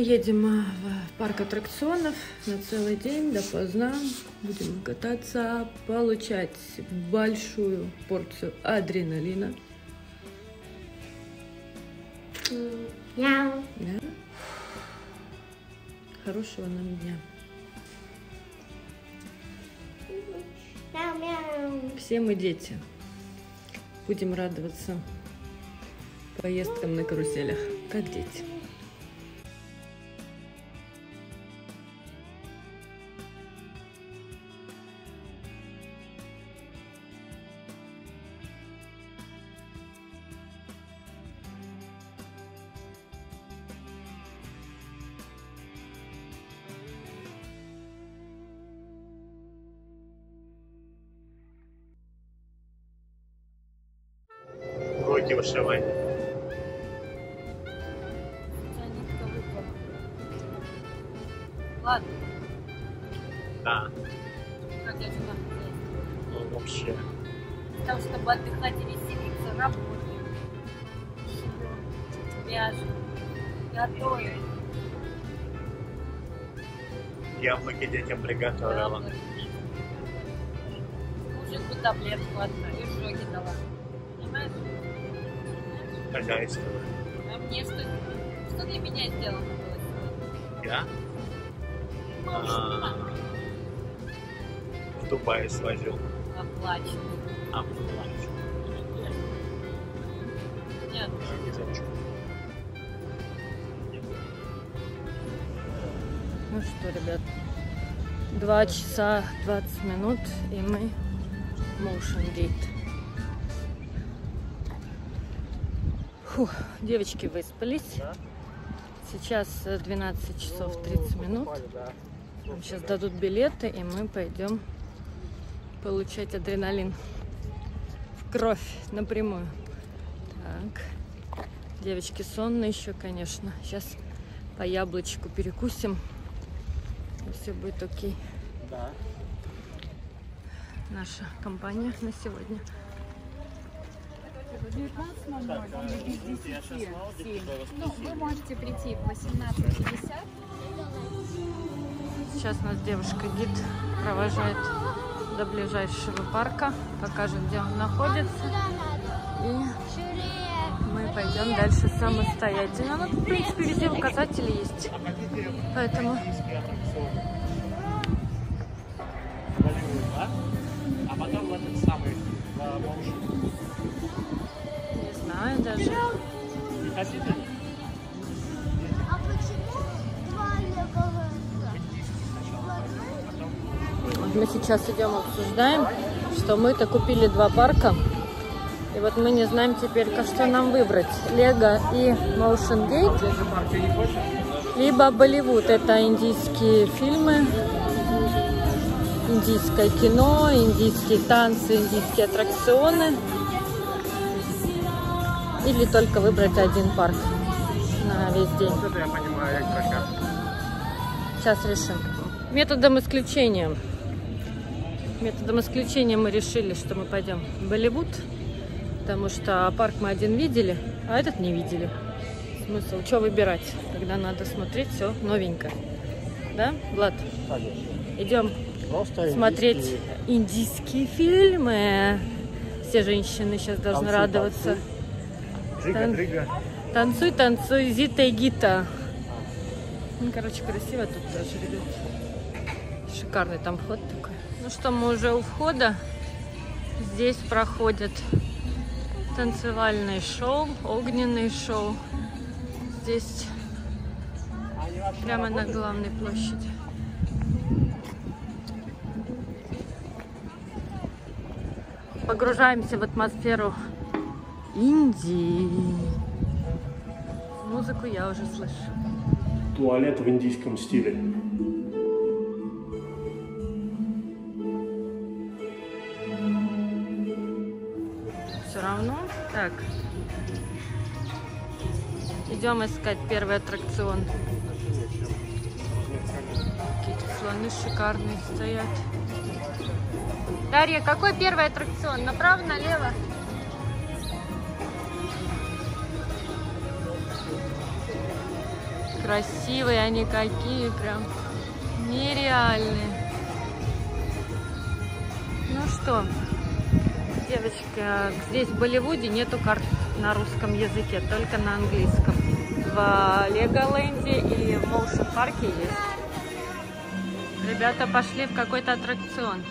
мы едем в парк аттракционов на целый день, допоздна. Будем кататься, получать большую порцию адреналина. Мяу. Да? Хорошего нам дня. Мяу-мяу. Все мы дети. Будем радоваться поездкам на каруселях, как дети. Уроки вышивания. Ладно, Да, как я сюда ходила? ну вообще. Для того, чтобы отдыхать и веселиться, работаю, шью, вяжу, готовлю. Яблоки детям приготовила. Яблоки. Мужику таблетку одну и жоги дала. Понимаешь? Хозяйство. А мне что для меня сделано было сегодня? Я? В Дубай свозил. Оплачу. А, в Дубай. Нет. Ну что, ребят, 2 часа 20 минут, и мы в Motion Gate. Фух, девочки выспались. Сейчас 12 часов 30 минут. Нам сейчас дадут билеты, и мы пойдем получать адреналин в кровь напрямую. Так, девочки сонные еще, конечно. Сейчас по яблочку перекусим, и все будет окей. Да. Наша компания на сегодня. 19:00, он без 10, 7. Ну, вы можете прийти в 18:50. Сейчас нас девушка-гид провожает до ближайшего парка, покажет, где он находится. И мы пойдем дальше самостоятельно. Ну, в принципе, везде указатели есть. Поэтому... А потом в этот самый Motion. Не знаю даже. Не хотите? А почему два левого? Вот мы сейчас идем, обсуждаем, что мы-то купили 2 парка. И вот мы не знаем теперь, что нам выбрать. Лего и Motion Gate, либо Болливуд. Это индийские фильмы, индийское кино, индийские танцы, индийские аттракционы. Или только выбрать один парк на весь день. Это я понимаю, як прокат. Сейчас решим. Методом исключения мы решили, что мы пойдем в Болливуд, потому что парк мы один видели, а этот не видели. Смысл, что выбирать, когда надо смотреть все новенькое. Да, Влад? Идем смотреть индийские фильмы. Все женщины сейчас должны радоваться. Джига-дрыга. Танцуй, танцуй, Зита и Гита. Ну, короче, красиво тут даже, ребят. Шикарный там вход такой. Ну что, мы уже у входа. Здесь проходят танцевальные шоу, огненные шоу. Здесь прямо на главной площади. Погружаемся в атмосферу Индии. Музыку я уже слышу. Туалет в индийском стиле. Все равно. Так. Идем искать первый аттракцион. Какие-то слоны шикарные стоят. Дарья, какой первый аттракцион? Направо, налево? красивые они какие, прям нереальные. Ну что, девочки, здесь в Болливуде нету карт на русском языке, только на английском. В Леголенде и в Моушен парке есть. Ребята пошли в какой-то аттракцион.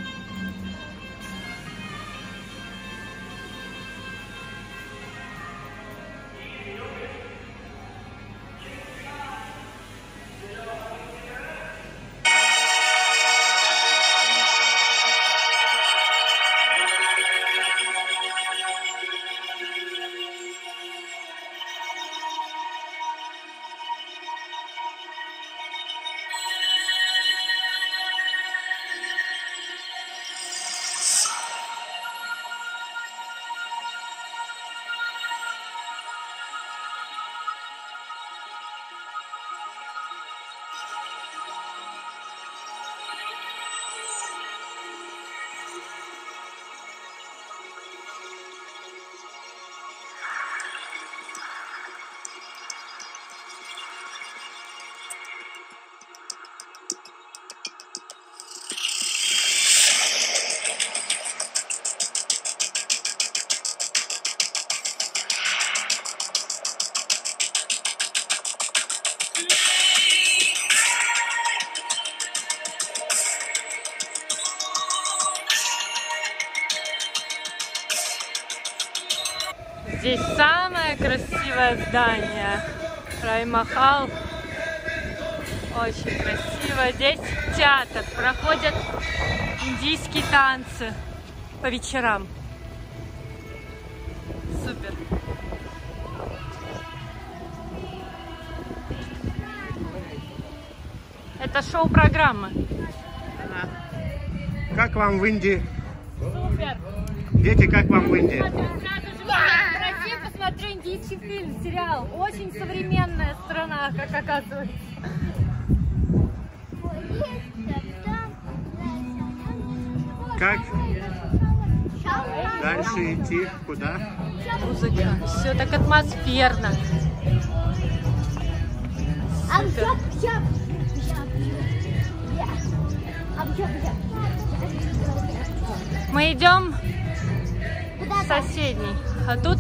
Здесь самое красивое здание. Рай-Махал. Очень красиво. Здесь театр. Проходят индийские танцы по вечерам. Супер. Это шоу-программа. Как вам в Индии? Супер. Дети, как вам в Индии? Посмотрю индийский фильм, сериал. Очень современная страна, как оказывается. Как дальше идти? Куда? Музыка. Все так атмосферно. Мы идем в соседний. А тут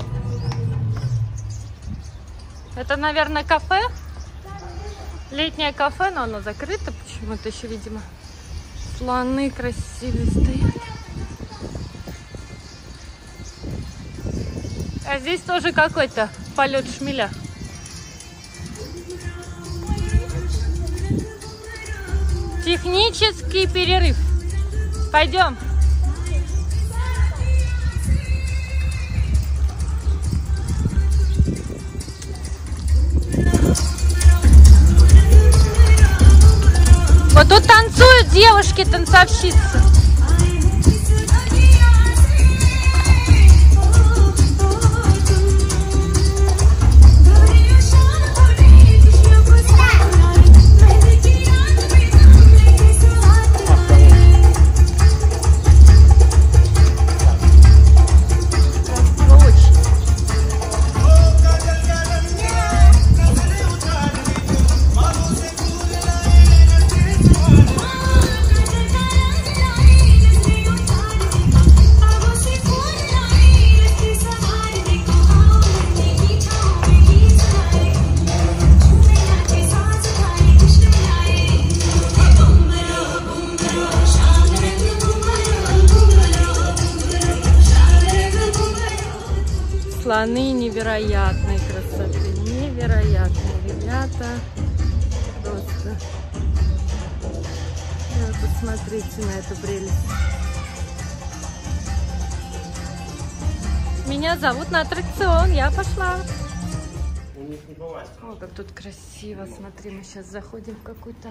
это, наверное, кафе. Летнее кафе, но оно закрыто почему-то еще, видимо. Слоны красивые стоят. А здесь тоже какой-то полет шмеля. Технический перерыв. Пойдем. Вот тут танцуют девушки-танцовщицы. Слоны невероятной красоты, невероятные ребята, просто. Посмотрите на эту прелесть. Меня зовут на аттракцион, я пошла. О, как тут красиво, смотри, мы сейчас заходим в какую-то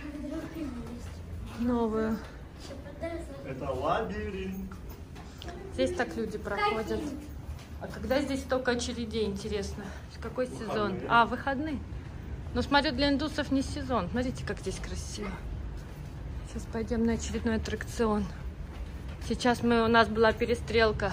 новую. Это лабиринт. Здесь так люди проходят. А когда здесь столько очередей, интересно? Какой сезон? А, выходные. Но смотрю, для индусов не сезон. Смотрите, как здесь красиво. Сейчас пойдем на очередной аттракцион. Сейчас у нас была перестрелка.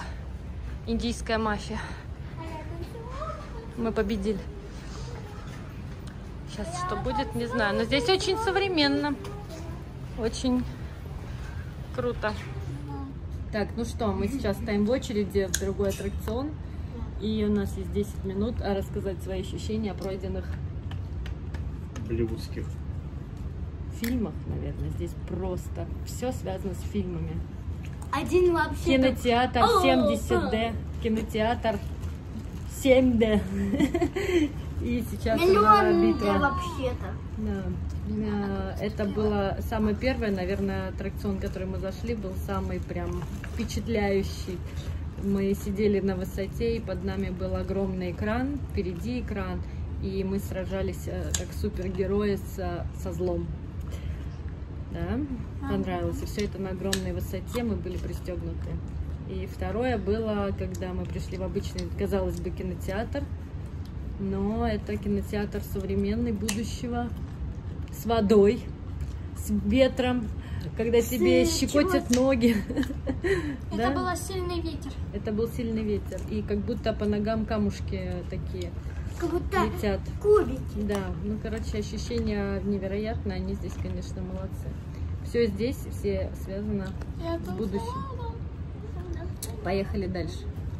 Индийская мафия. Мы победили. Сейчас что будет, не знаю. Но здесь очень современно. Очень круто. Так, ну что, мы сейчас стоим в очереди в другой аттракцион. И у нас есть 10 минут рассказать свои ощущения о пройденных Болливудских. фильмах, наверное. Здесь просто все связано с фильмами. Один вообще. Кинотеатр 70D, кинотеатр 7D. И сейчас Миллион битва. вообще-то. Да. Это было самое первое, наверное, аттракцион, в который мы зашли, был самый прям впечатляющий. Мы сидели на высоте, и под нами был огромный экран, впереди экран, и мы сражались как супергерои со злом. Да, понравилось. И все это на огромной высоте, мы были пристегнуты. И второе было, когда мы пришли в обычный, казалось бы, кинотеатр, но это кинотеатр современный, будущего, с водой, с ветром, когда тебе щекотят ноги. Это был сильный ветер. Это был сильный ветер. И как будто по ногам камушки такие Как будто летят. кубики. Да, ну, короче, ощущения невероятные. Они здесь, конечно, молодцы. Все здесь, все связано с будущим. Поехали дальше.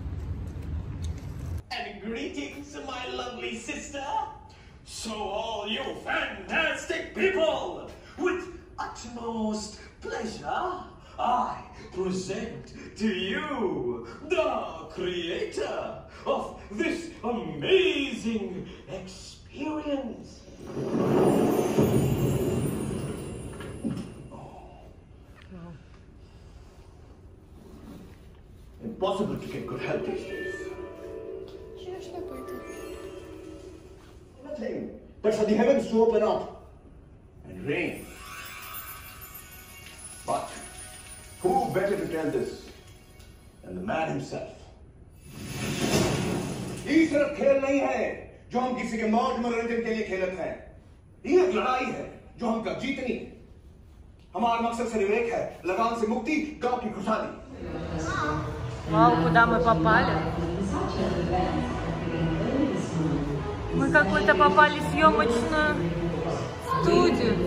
And greetings, my lovely sister. So all you fantastic people, with utmost pleasure, I present to you the creator of this amazing experience. Impossible to get good health these days. Nothing but for the heavens to open up and rain. But who better to tell this than the man himself? ये सिर्फ खेल नहीं है जो हम किसी के मौज मनोरंजन के लिए खेलते हैं। ये एक लड़ाई है जो हम कब जीतनी है। हमारा मकसद सिर्फ एक है, लगान से मुक्ति, गांव की खुशहाली। Вау, куда мы попали? Мы какую-то попали в съемочную студию.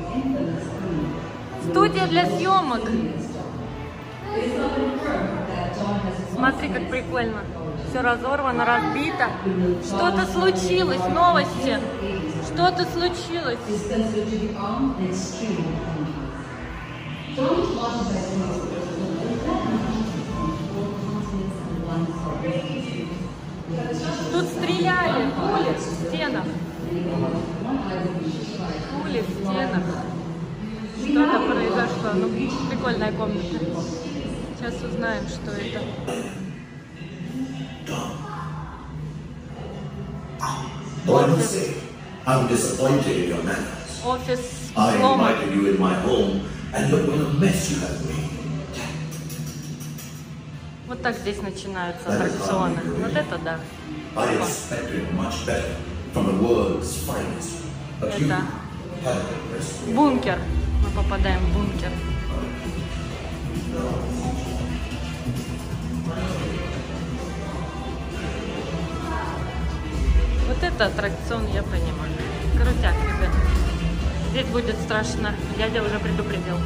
Студия для съемок. Смотри, как прикольно. Все разорвано, разбито. Что-то случилось, новости. Что-то случилось. Тут стреляли, пули в стенах. Пули в стенах. Что-то произошло. Ну, прикольная комната. Сейчас узнаем, что это. I'm disappointed in your manners. Офис I сломан. invited you in my home, and look what a mess you have made. Вот так здесь начинаются аттракционы. Вот это да. I expected much better from the world's finest. But you Это have impressed me. бункер. Мы попадаем в бункер. Вот это аттракцион, я понимаю. Крутяк, ребят. Здесь будет страшно. Дядя уже предупредил.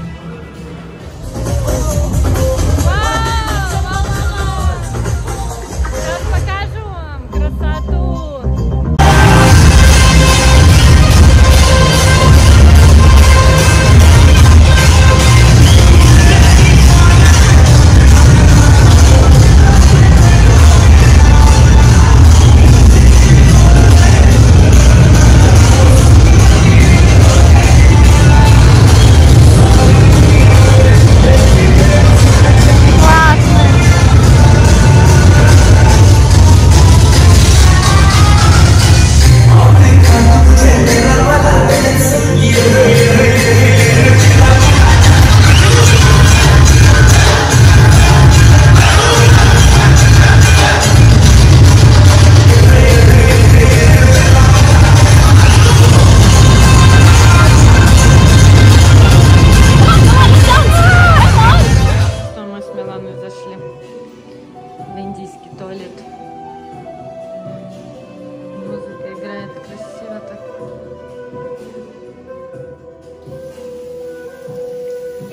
Сейчас покажу вам красоту.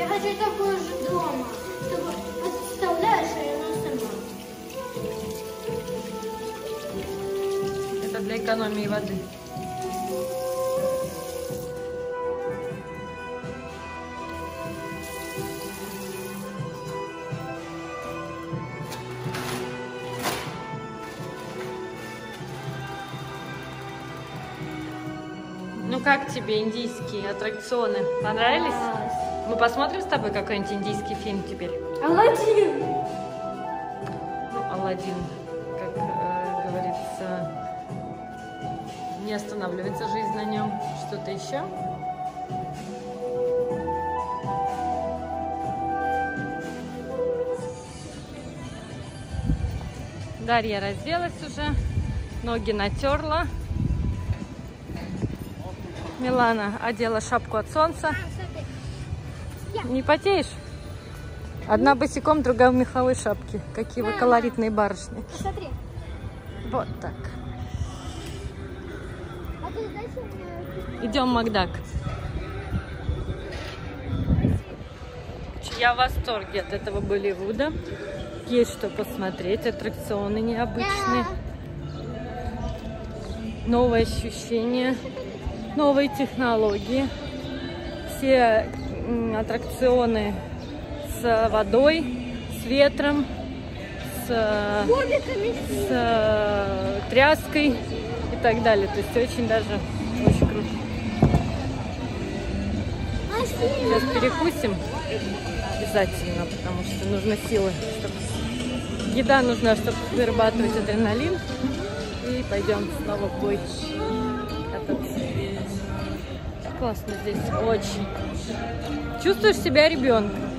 Я хочу такую же дома. Чтобы подставляешь, а я сама. Это для экономии воды. Ну как тебе индийские аттракционы? Понравились? Мы посмотрим с тобой какой-нибудь индийский фильм теперь? Аладдин. Ну, Аладдин, как говорится, не останавливается жизнь на нем. Что-то еще? Дарья разделась уже, ноги натерла. Милана одела шапку от солнца. Не потеешь? Одна босиком, другая в меховой шапке. Какие вы колоритные барышни. Смотри. Вот так. А ты знаешь, у меня... Идем в Макдак. Я в восторге от этого Болливуда. Есть что посмотреть, аттракционы необычные. Новые ощущения, новые технологии. Все аттракционы с водой, с ветром, с тряской и так далее. То есть очень даже очень круто. Сейчас перекусим обязательно, потому что нужны силы. Еда нужна, чтобы вырабатывать адреналин. И пойдем снова в бой. Классно здесь, очень. Чувствуешь себя ребенком.